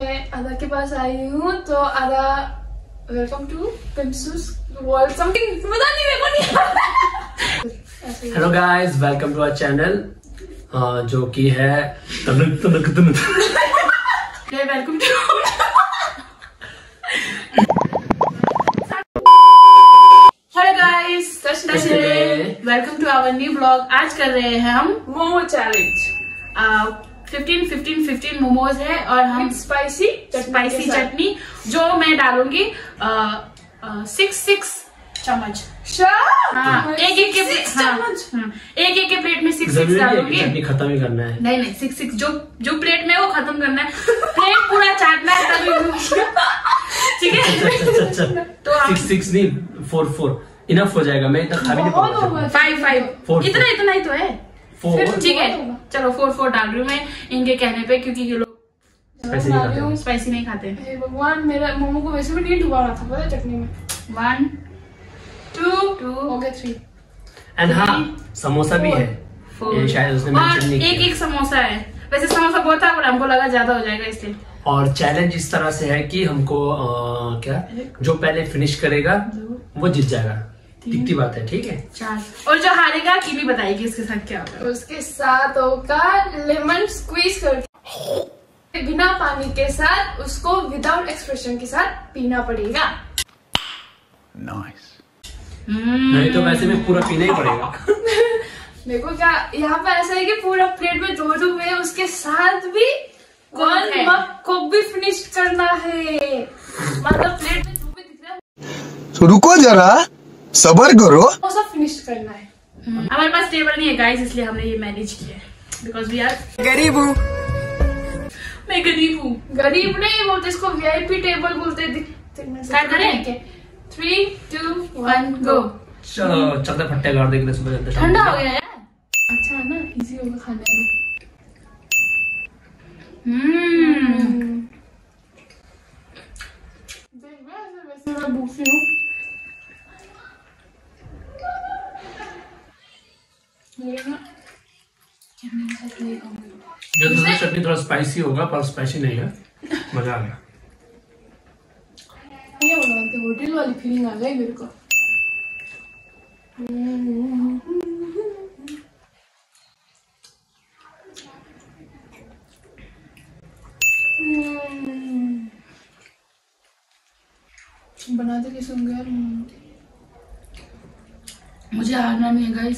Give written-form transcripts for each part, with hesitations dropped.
मैं आदा के पास आई हूँ तो आदा वेलकम टू पिंसूस वर्ल्ड समथिंग पता नहीं मेरे को नहीं। Hello guys, welcome to our channel जो कि है welcome to hello guys, welcome to our new blog. आज कर रहे हैं हम मोमो चैलेंज। 15 मोमोज है और हम स्पाइसी चटनी जो मैं डालूंगी 6 चम्मच। हाँ, एक के प्लेट में 6 डालूंगी। चटनी खत्म ही करना है। नहीं 6 जो प्लेट में वो खत्म करना है। प्लेट पूरा चाटना है तभी। ठीक है। तो 6 नहीं 4 इनफ हो जाएगा। मैं इतना खा भी नहीं पाऊंगा। 5 इतना ही तो है। 4 ठीक है, चलो 4 डाल रही हूँ मैं इनके कहने पे, क्योंकि ये लोग स्पाइसी नहीं खाते। भगवान, मेरा मोमो को वैसे भी नहीं डुबाना था पता चटनी में। 1 2 ओके 3 एंड हाँ, समोसा भी है। ये शायद उसने मेंशन नहीं किया। एक समोसा है। वैसे समोसा बहुत था पर हमको लगा ज्यादा हो जाएगा इसलिए। और चैलेंज इस तरह से है कि हमको क्या जो पहले फिनिश करेगा वो जीत जाएगा। दिखती बात है, ठीक है। 4 और जो हारेगा की भी बताएगी इसके साथ क्या होगा। उसके साथ होगा लेमन स्क्वीज करके बिना पानी के साथ, उसको विदाउट एक्सप्रेशन के साथ पीना पड़ेगा। नाइस। नहीं तो वैसे में पूरा पीना ही पड़ेगा। देखो क्या यहाँ पे ऐसा है कि पूरा प्लेट में जो है उसके साथ भी मग को भी फिनिश करना है। मतलब प्लेट में जो भी दिख रहा है तो रुको जरा, सबर करो, वो सब फिनिश करना है। हमारे पास टेबल नहीं है गाइस, इसलिए हमने ये मैनेज किया है। बिकॉज वी आर गरीब हूँ। मैं गरीब हूँ। गरीब नहीं बोलते इसको, वीआईपी टेबल बोलते। 3 2 1 गो। चलो चलते फट्टे गाड़ देंगे सुबह। ठंडा हो गया यार। अच्छा है ना, इजी होगा खाने में। वैसे मैं भूखी हूँ। चटनी थोड़ा स्पाइसी होगा पर स्पाइसी नहीं है। मजा आ गया। होटल वाली फीलिंग आ गई मेरे को। बनाते कैसे होंगे यार। मुझे हारना नहीं है गाइस।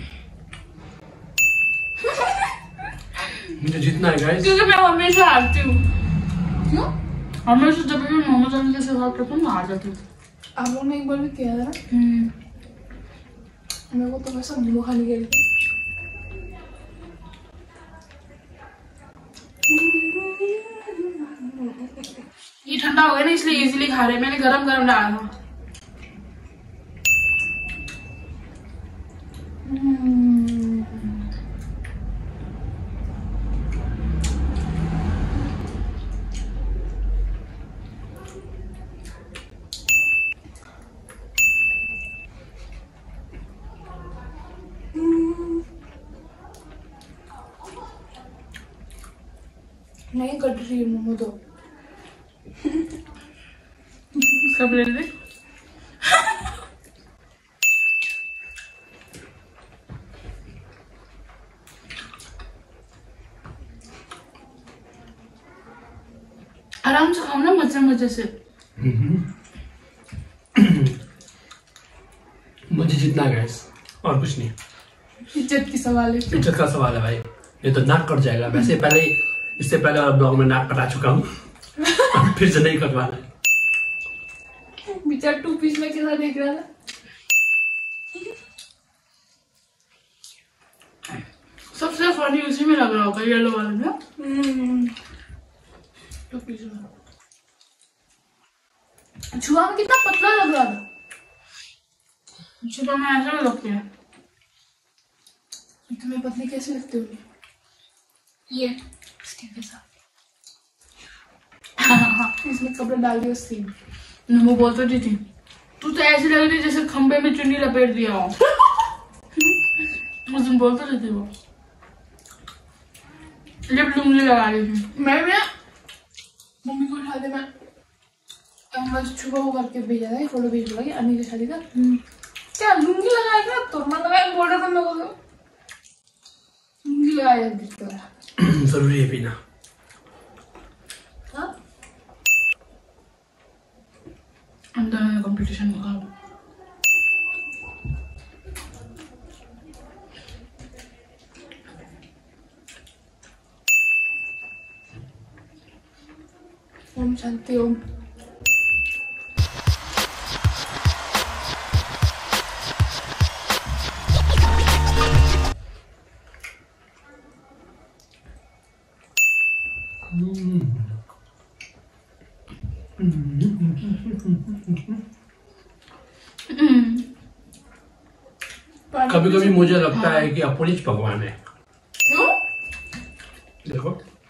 मुझे जीतना है गाइस, क्योंकि मैं हमेशा हारती हूँ। क्यों? हमेशा जब भी मोमो चैलेंज के साथ करती हूँ हार जाती हूँ। आप लोग ने एक बार भी किया था ना। मेरे को तो वैसा मोमो खाने के लिए। ये ठंडा हो गया ना इसलिए इजीली खा रहे हैं। मैंने गरम डाला था। नहीं कट रही है मोमो तो। कब ले ले? आराम से खाओ ना, मजे से। मुझे जीतना है गाइस, और कुछ नहीं। इज्जत की सवाल है। इज्जत का सवाल है भाई। ये तो नाक कट जाएगा। वैसे पहले इससे पहले वाला ब्लॉग में नाक कटा चुका हूँ। फिर से नहीं कटवाना है। बेचारा 2 पीस में कैसा देख रहा था। सबसे फनी उसी में लग रहा होगा, येलो वाले में। 2 पीस में छुआ में कितना पतला लग रहा था। छुआ में ऐसा लगता है। तुम्हें पतली कैसे लगती होगी? ये इसके साथ इसमें कपड़ा डाल दिया उससे। वो बोलती थी तू तो ऐसी लग रही जैसे खंबे में चुन्नी लपेट दिया हो। उस दिन बोलते रहते वो। लिप लगा रही थी। मैं मम्मी को शादी में छुपा वो करके भेजा था, फोटो भेज बोला कि अम्मी की शादी का क्या लुंगी लगाएगा तो मैं लगाया बॉर्डर पर मेरे को लुंगी लगाया दिखता है। जरूरी है पीना। हाँ अंदर कंपटीशन होगा। ओम शांति ओम। कभी कभी मुझे लगता है कि अपुनिच भगवान है। क्यों? देखो,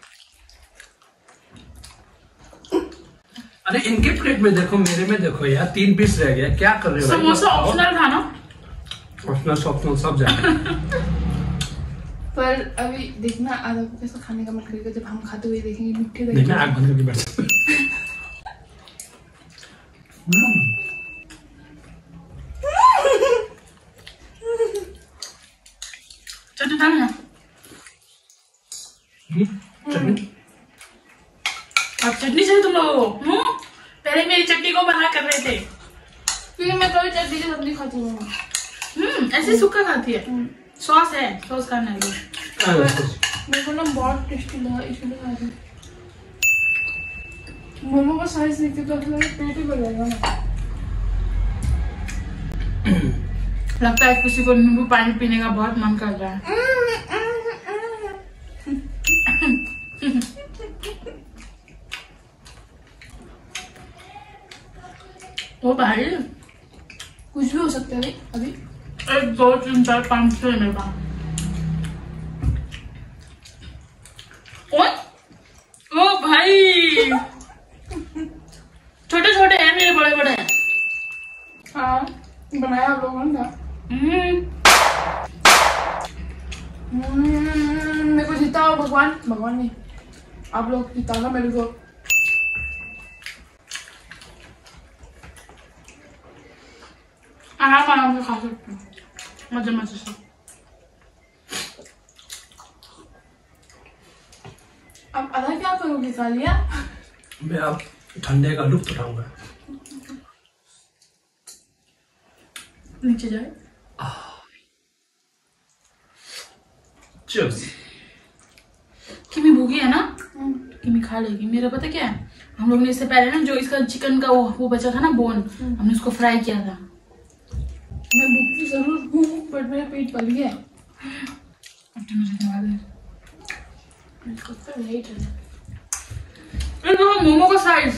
अरे इनके प्लेट में देखो, मेरे में देखो यार, 3 पीस रह गया। क्या कर रहे हो? समोसा ऑप्शनल था ना? ऑप्शनल सब जाए। पर अभी देखना आधा कैसा खाने का मन करेगा जब हम खाते हुए देखेंगे। मिट्टी देखना आग बंद करके बैठ। चटनी खाना है? चटनी? अब चटनी चाहिए तुम लोगों को? पहले मेरी चटनी को मना कर रहे थे क्योंकि मैं कभी चटनी के साथ नहीं खाती हूँ। ऐसे सूखा खाती है। सॉस है, सॉस खाना है। मेरे को ना बहुत टेस्टी लगा इसलिए खा रही हूँ। मोमो का साइज देखते तो पेट ही भर जाएगा ना। लगता है किसी को नींबू पानी पीने का बहुत मन कर रहा है। ओ भाई कुछ भी हो सकता है अभी। 1 2 3 4 5 6 मेरे पास। ओ भाई छोटे छोटे हैं मेरे, बड़े बड़े हैं। हाँ बनाया आप लोगों ने। मेरे को जीता हो भगवान। भगवान नहीं, आप लोग जीता मेरे को। आराम से खा सकते हो, मजे मजे से। अब आधा क्या करोगे? खा लिया? मैं अब ठंडे का लुत्फ उठाऊंगा। नीचे जाए। चीयर्स। किमी भूखी है ना? किमी खा लेगी। मेरा पता क्या है, हम लोग ने इससे पहले ना जो इसका चिकन का वो बचा था ना बोन, हमने उसको फ्राई किया था। मैं भूखी जरूर हूँ बट मेरा पेट भर गया। मोमो का साइज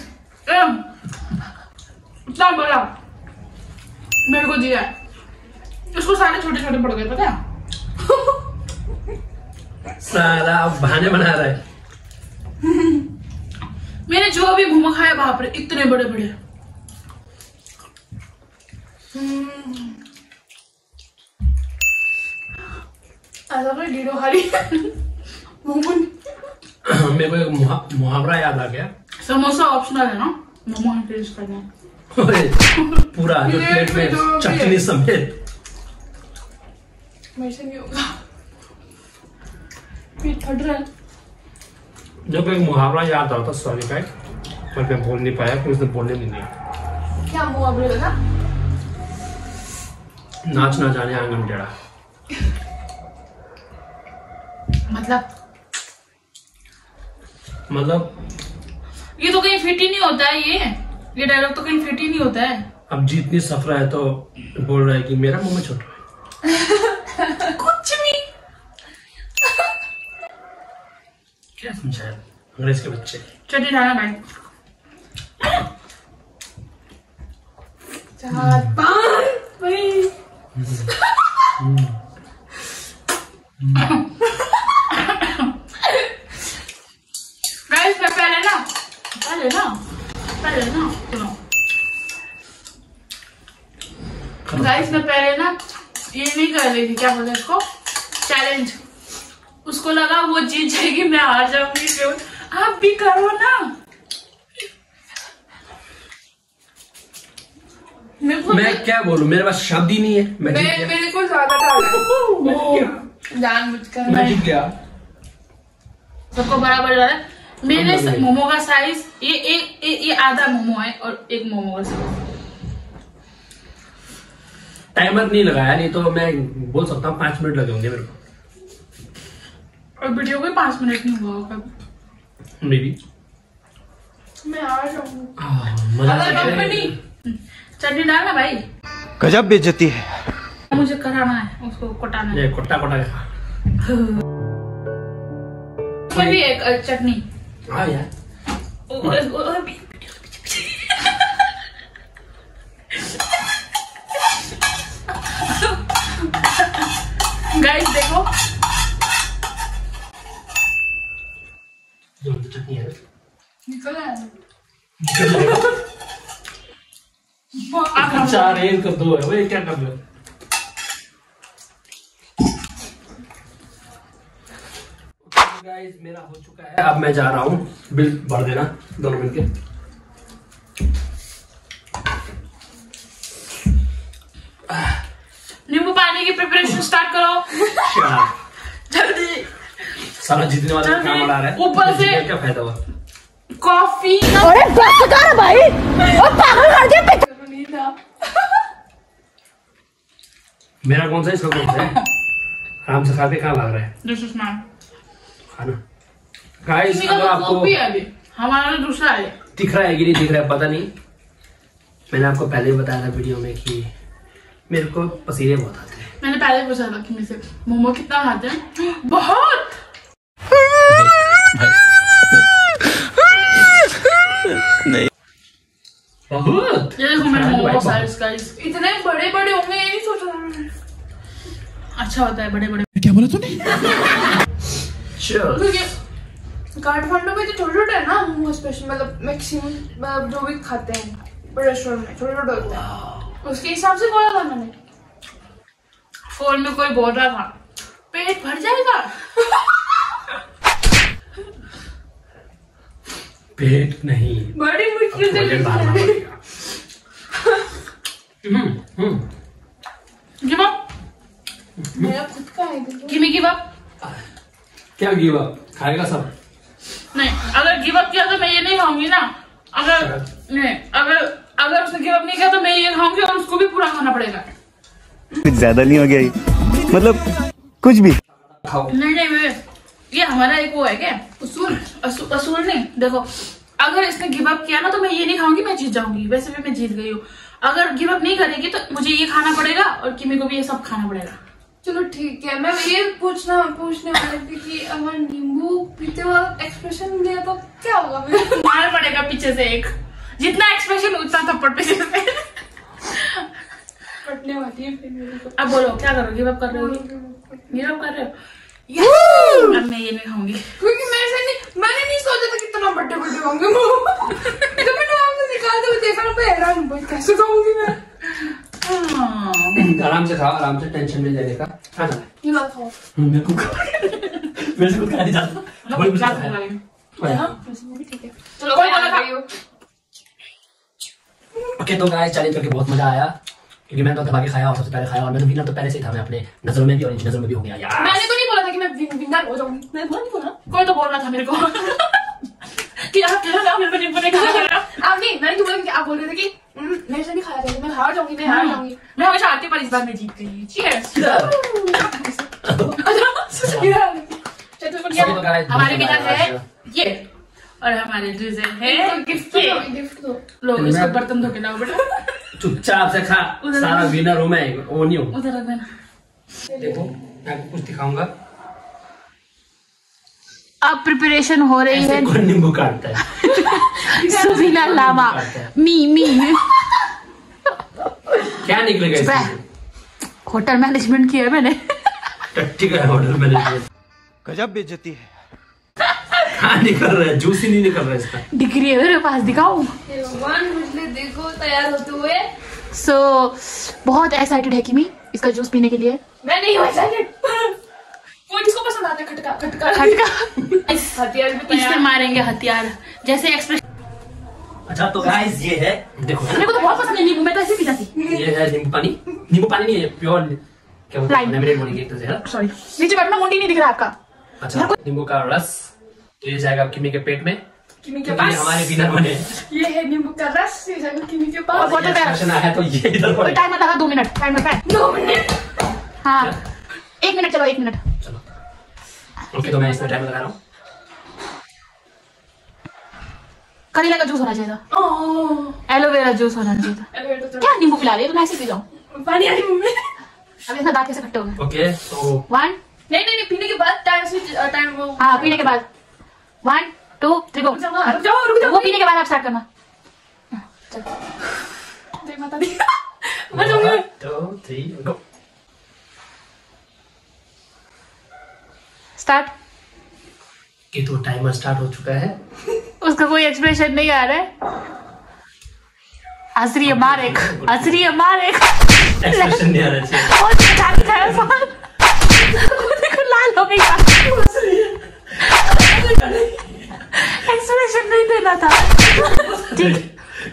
इतना बड़ा मेरे को दिया है, इसको सारे छोटे छोटे पड़ गए पता है। सारा बहाने बना रहा है। मैंने जो भी मोमो खाया बाप रे इतने बड़े बड़े। डीडो खा रही मोमो। मेरे को एक मुहावरा याद आ गया। समोसा ऑप्शनल है ना, मोमो टेस्ट करना। पूरा जो प्लेट में चटनी समेत। मेरे से नहीं होगा, पेट फट रहा है। जब एक मुहावरा याद आता सॉरी का, पर मैं बोल नहीं पाया, उसने बोलने नहीं दिया। क्या मुहावरे लगा? नाच ना जाने आंगन टेढ़ा। मतलब ये तो कहीं फिट ही नहीं होता है। ये डायलॉग तो कहीं फिट ही नहीं होता है। अब जीतनी सफरा है तो बोल रहा है कि मेरा मुंह में छोटा है। कुछ नहीं। क्या समझाया अंग्रेज के बच्चे। चटनी डालना भाई। 4 5 भाई। गाइस पहले ना सुनो गाइस, मैं पहले ना ये नहीं कर रही थी, क्या बोलते हैं इसको, चैलेंज। उसको लगा वो जीत जाएगी मैं हार जाऊंगी, फिर आप भी करो ना। मैं क्या बोलूं, मेरे पास शब्द ही नहीं है। मेरे को ज्यादा डाला जानबूझकर मैं जीत गया। सबको बराबर डाला। मेरे मोमो का साइज ये आधा मोमो है और एक मोमो का साइज। टाइमर नहीं लगाया, नहीं तो मैं बोल सकता हूँ 5 मिनट लगे होंगे मेरे को। और वीडियो को 5 मिनट नहीं हुआ होगा मे बी। मैं आ जाऊंगी। चटनी डालना भाई। गजब बेइज्जती है। मुझे कराना है उसको, कोटाना है। कोटा खा। भी एक चटनी। हाँ यार। गाइस देखो चटनी है। निकल आया। 4 1 2 है भाई, क्या कर रहे हो? गाइस मेरा हो चुका है, अब मैं जा रहा हूँ। बिल भर देना दोनों मिलके। नींबू पानी की प्रिपरेशन स्टार्ट करो जल्दी। सारा जीतने वाला काम उड़ा रहा है, ऊपर से क्या फायदा हुआ? कॉफी। अरे बस कर भाई, और पागल कर दिया। नहीं था। मेरा कौन सा, इसका कौन सा है? आराम से खा के कहाँ भाग रहा है? This is my khana. Guys अगर आपको हमारा दूसरा है, दिख रहा है कि नहीं दिख रहा है पता नहीं। मैंने आपको पहले ही बताया था वीडियो में कि मेरे को पसीने बहुत आते हैं। मैंने पहले ही पूछा था कि मुझसे मोमो कितना खाते हैं। बहुत नहीं बहुत। ये देखो मेरे मोमो साइज गाइस इतने बड़े बड़े होंगे ये नहीं सोच रहा मैं। अच्छा होता है बड़े बड़े। क्या बोला तूने? काठमांडू में तो छोटे छोटे है ना मोमो, स्पेशल मतलब मैक्सिमम जो भी खाते हैं रेस्टोरेंट में छोटे छोटे होते हैं। उसके हिसाब से बोला था मैंने। फोन में कोई बोल रहा था पेट भर जाएगा। पेट नहीं, बड़ी मुश्किल से वजन बढ़ाना पड़ेगा। Give up. मेरा खुद का है। Give me give up. क्या गिव अप? खाएगा सब? नहीं, अगर गिव अप किया तो मैं ये नहीं खाऊंगी ना। अगर नहीं, अगर उसने गिव अप नहीं किया तो मैं ये खाऊंगी और उसको भी पूरा खाना पड़ेगा। कुछ ज्यादा नहीं हो गया ये? मतलब कुछ भी खाओ। नहीं ये हमारा एक वो है क्या असूल नहीं। देखो अगर इसने गिव अप किया ना तो मैं ये नहीं खाऊंगी, मैं जीत जाऊंगी। वैसे भी मैं जीत गई हूँ। अगर गिव अप नहीं करेगी तो मुझे ये खाना पड़ेगा और किमी को भी ये सब खाना पड़ेगा। चलो ठीक है। मैं ये पूछने वाली थी कि अगर नींबू पीते हुए एक्सप्रेशन दिया तो क्या होगा? मेरे मार पड़ेगा पीछे से एक। जितना एक्सप्रेशन उतना थप्पड़ पीछे से। फटने वाली है फिर मेरे को। अब बोलो क्या करो? गिव अप कर रहे हो? गिव अप कर रहे हो? अब मैं ये नहीं खाऊंगी क्योंकि मैंने नहीं सोचा था कितना बड़े होंगे जब मैंने आपसे निकाल दिया देखा मैं हैरान हूँ कैसे खाऊंगी मैं। आराम से खाओ, आराम से, टेंशन नहीं लेने का। हाँ ये बात खाओ। मेरे को खा नहीं जाता। वो भी ठीक है। चलो कोई मैं बोला आ था। गई हूँ। ओके तो गाइस चैलेंज करके बहुत मजा आया क्योंकि मैंने तो दबा के खाया और सबसे पहले खाया और मैं तो विनर तो पहले से ही था। मैं अपने नजरों में भी और इनकी नजरों में भी हो गया यार। मैंने तो नहीं बोला था कि मैं विनर हो जाऊंगी। मैं बोला नहीं बोला। कोई तो बोल रहा था मेरे को कि आप कह रहे हो मेरे को नींबू नहीं खाना। आप नहीं, मैंने तो बोला कि आप बोल रहे थे कि मेरे से नहीं खाया जाएगा, मैं हार जाऊंगी। मैं हमेशा हारती पर इस बार मैं जीत गई। चीयर्स। हमारे विनर है ये और हमारे लूजर है गिफ्ट दो। लोग इसको बर्तन धो के लाओ बेटा। चुपचाप से खा। सारा विनर हूँ मैं, वो नहीं हूँ। उधर रख देना। देखो मैं आपको कुछ दिखाऊंगा। अब प्रिपरेशन हो रही है। कौन नींबू काटता है? सुबीना लावा मी क्या निकलेगा इसमें? होटल मैनेजमेंट किया है मैंने। टट्टी का होटल मैनेजमेंट। गजब बेइज्जती है। हाँ निकल रहा है, जूस ही नहीं निकल रहा है इसका। डिग्री है मेरे पास, दिखाऊं? भगवान मुझे देखो तैयार होते हुए। सो बहुत एक्साइटेड है किमी इसका जूस पीने के लिए। मैं नहीं हूँ एक्साइटेड। कोई जिसको पसंद आता है खटका खटका हथियार भी इससे मारेंगे हथियार जैसे एक्सप्रेशन। अच्छा तो गाइस ये है, देखो मेरे को तो बहुत पसंद है नींबू, मैं तो ऐसे पीता थी। ये है नींबू पानी। नींबू पानी नहीं है, प्योर क्या बोलते हैं, लेमनेड बोलेंगे एक तरह से, है ना? सॉरी नीचे बैठना, मुंडी नहीं दिख रहा आपका। अच्छा नींबू का रस तो ये जाएगा किमी के पेट में, किमी के क्योंकि पास ये हमारे विनर बने। ये है नींबू का रस, ये जाएगा किमी के और पास। बहुत एक्सप्रेशन आया तो ये इधर पड़ेगा। टाइमर लगा 2 मिनट, टाइमर का 2 मिनट। हाँ 1 मिनट, चलो 1 मिनट। चलो ओके, तो मैं इसमें टाइम लगा रहा हूँ। करेला का जूस होना चाहिए था, ओह एलोवेरा जूस होना चाहिए था। क्या नींबू पिला रही है, तो मैं ऐसे पी जाऊँ। पानी आ रही मुंह में। अब इसमें दांत कैसे खट्टे हो गए। ओके तो 1 नहीं पीने के बाद टाइम से टाइम वो। हाँ पीने के बाद 1 2 3 गो। रुक जाओ वो पीने के बाद आप स्टार्ट करना। जय माता दी। 1 2 3 गो। स्टार्ट। ये तो टाइमर स्टार्ट हो चुका है। उसका कोई एक्सप्रेशन नहीं आ रहा है। असली मारेक, असली मारेक। एक्सप्रेशन नहीं आ रहा चाहिए। और चार खाया साल। देखो लाल हो गई। एक्सप्रेशन नहीं देना था। ठीक।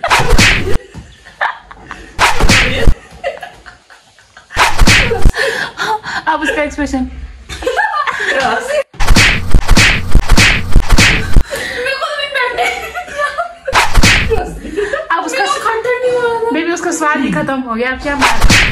अब उसका एक्सप्रेशन। अब उसका बेबी उसका स्वाद ही खत्म हो गया। अब क्या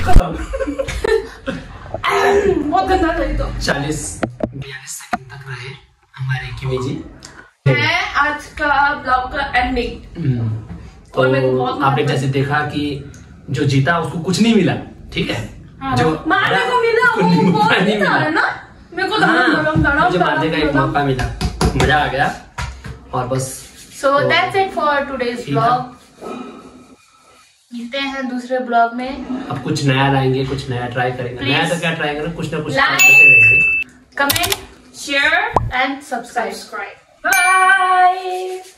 बहुत गंदा था ये तो। 40-42 सेकंड तक रहे हमारे किमी जी। है आज का ब्लॉग का एंडिंग। तो और मेरे को बहुत आपने जैसे देखा कि जो जीता उसको कुछ नहीं मिला, ठीक है? जो मारने को मिला उसको वो नींबू बहुत पानी नहीं था मिला। ना। मेरे को मुझे मारने का एक मौका मिला, मजा आ गया। और बस So that's it for today's vlog. मिलते हैं दूसरे ब्लॉग में। अब कुछ नया लाएंगे, कुछ नया ट्राई करेंगे। Please. नया तो क्या ट्राई करेंगे, कुछ ना कुछ Like. try करते रहेंगे। Comment, share and subscribe. Bye.